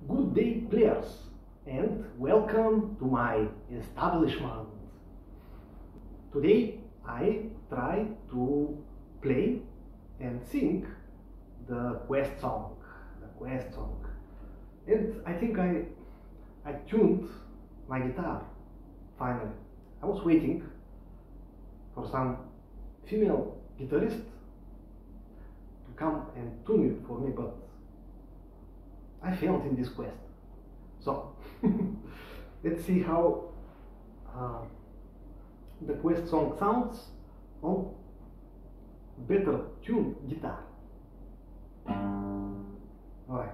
Good day, players, and welcome to my establishment. Today I try to play and sing the quest song. And I think I tuned my guitar finally. I was waiting for some female guitarist to come and tune it for me, but I failed in this quest. So let's see how the quest song sounds on better tuned guitar. Alright.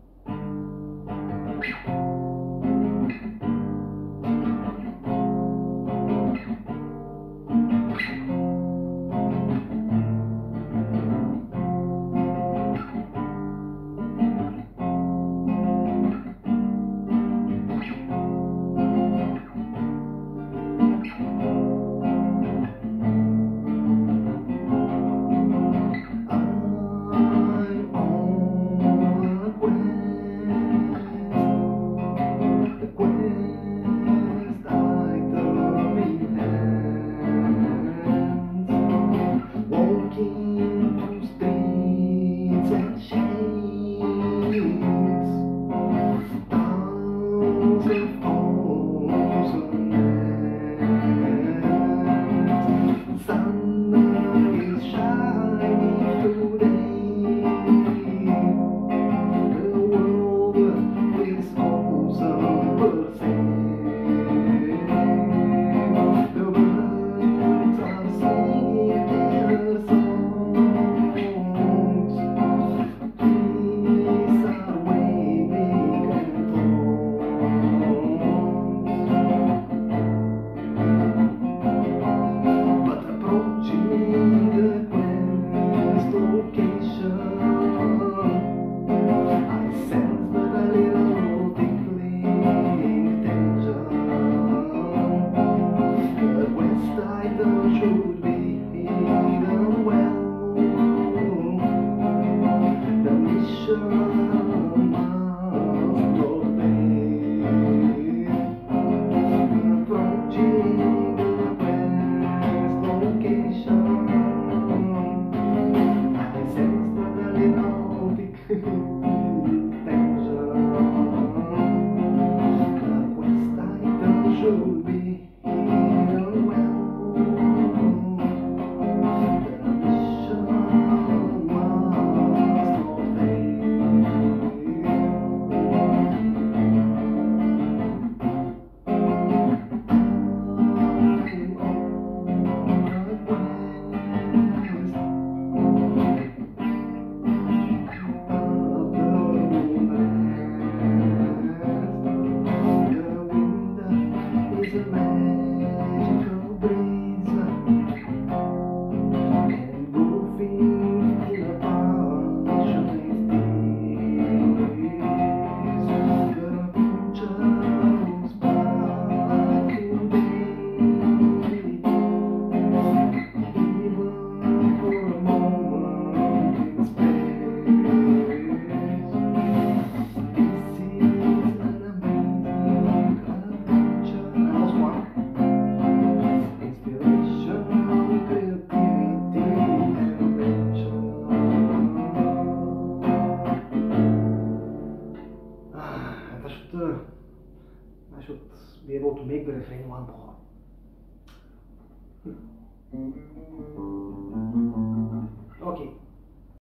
I should be able to make the refrain one more.